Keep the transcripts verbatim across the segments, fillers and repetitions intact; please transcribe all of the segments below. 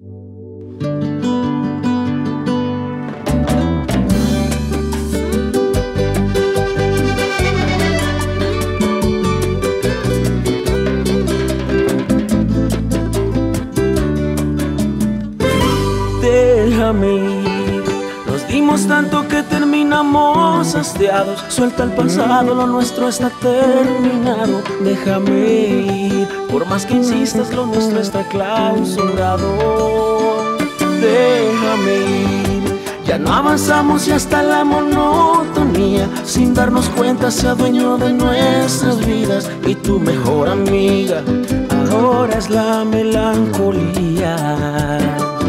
Déjame ir, nos dimos tanto que terminamos hastiados. Suelta el pasado, lo nuestro está terminado. Déjame ir, por más que insistas, lo nuestro está clausurado. Déjame ir, ya no avanzamos y hasta la monotonía, sin darnos cuenta, se adueñó de nuestras vidas. Y tu mejor amiga ahora es la melancolía.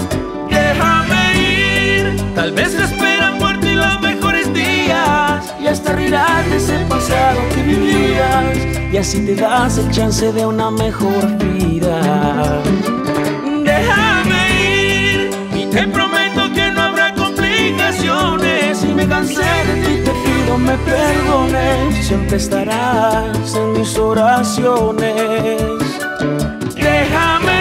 Tal vez te esperan por ti los mejores días, y hasta rirás de ese pasado que vivías, y así te das el chance de una mejor vida. Déjame ir y te prometo que no habrá complicaciones. Si me cansé de ti te pido me perdones, siempre estarás en mis oraciones. Déjame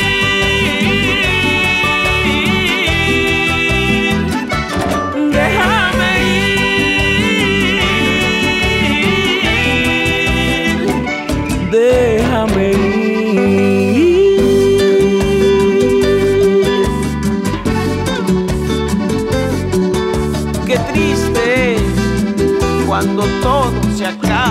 Déjame ir. Qué triste es cuando todo se acaba.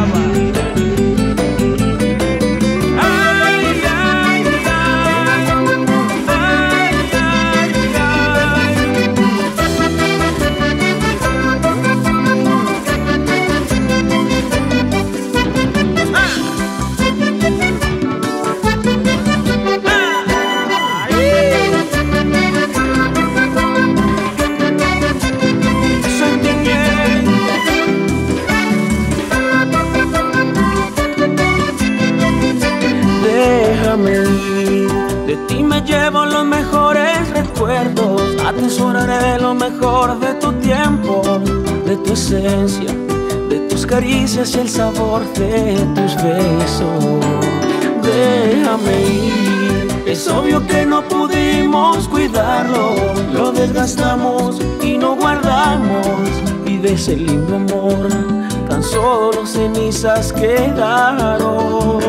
Déjame ir, de ti me llevo los mejores recuerdos. Atesoraré lo mejor de tu tiempo, de tu esencia, de tus caricias y el sabor de tus besos. Déjame ir, es obvio que no pudimos cuidarlo, lo desgastamos y no guardamos, y de ese lindo amor tan solo cenizas quedaron.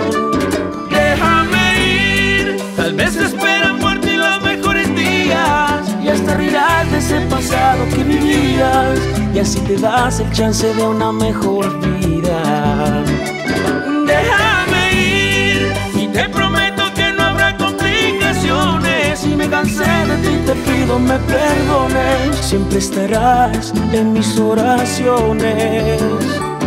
Tal vez te esperan por ti los mejores días, y hasta rirás de ese pasado que vivías, y así te das el chance de una mejor vida. Déjame ir y te prometo que no habrá complicaciones. Si me cansé de ti te pido me perdones, siempre estarás en mis oraciones.